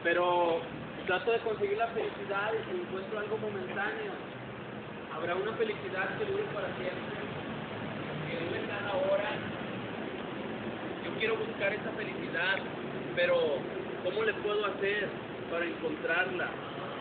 pero trato de conseguir la felicidad y encuentro algo momentáneo. Habrá una felicidad que dure para siempre, que dure cada hora. Yo quiero buscar esa felicidad, pero ¿cómo le puedo hacer para encontrarla?